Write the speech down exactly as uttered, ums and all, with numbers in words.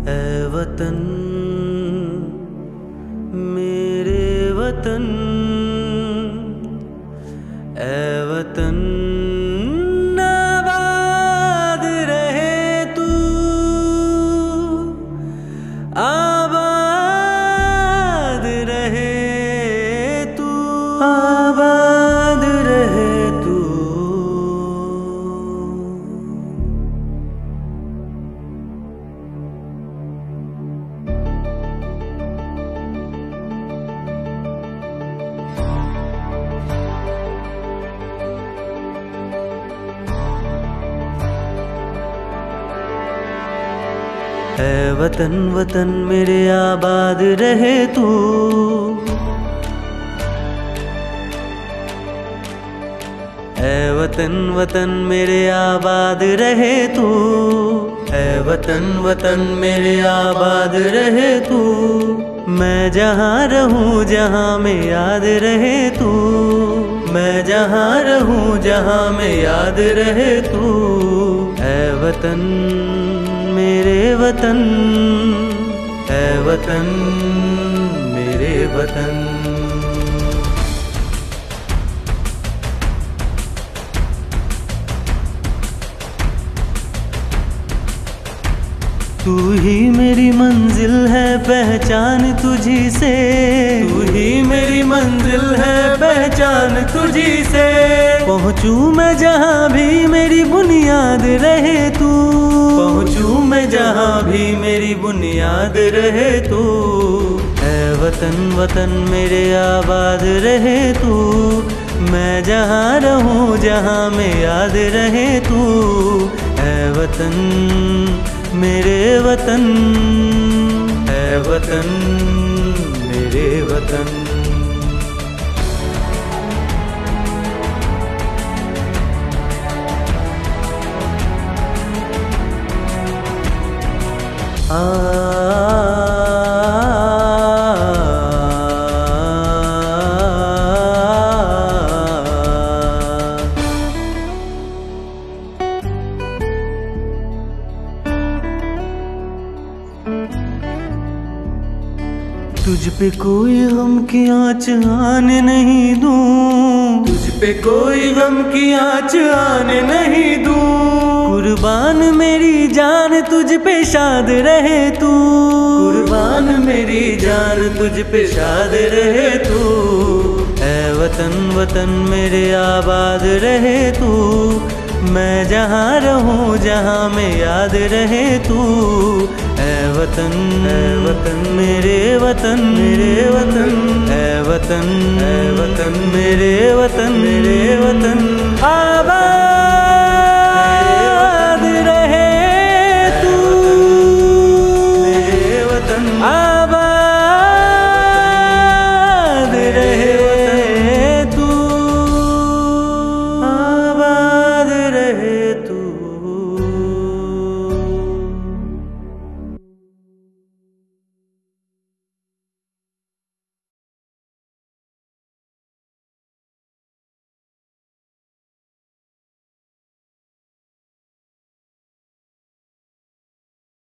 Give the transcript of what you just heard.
ऐ वतन मेरे वतन, ऐ वतन आबाद रहे तू, आबाद रहे तू, आबाद रहे तू। ऐ वतन वतन मेरे आबाद रहे तू, ऐ वतन वतन मेरे आबाद रहे तू, ऐ वतन वतन मेरे आबाद रहे तू। मैं जहाँ रहूँ जहाँ में याद रहे तू, मैं जहाँ रहूँ जहाँ में याद रहे तू। ऐ वतन मेरे वतन, ऐ वतन मेरे वतन। तू ही मेरी मंजिल है पहचान तुझी से, तू ही मेरी मंजिल है पहचान तुझी से। पहुँचूं मैं जहाँ भी मेरी बुनियाद रहे तू, पहुँचूं मैं जहाँ भी मेरी बुनियाद रहे तू। ऐ वतन वतन मेरे आबाद रहे तू, मैं जहाँ रहूँ जहाँ में याद रहे तू। ऐ वतन मेरे वतन, ऐ वतन मेरे वतन। आ तुझ पे कोई गम की आँच आने नहीं दूं, तुझ पे कोई गम की आँच आने नहीं दूं। कुर्बान मेरी जान तुझ पे शाद रहे तू, कुर्बान मेरी जान तुझ पे शाद रहे तू। ऐ वतन वतन मेरे आबाद रहे तू, मैं जहाँ रहूँ जहाँ में याद रहे तू। ऐ वतन, ऐ वतन मेरे वतन, मेरे वतन, ऐ वतन, ऐ वतन मेरे वतन, मेरे वतन आबाद।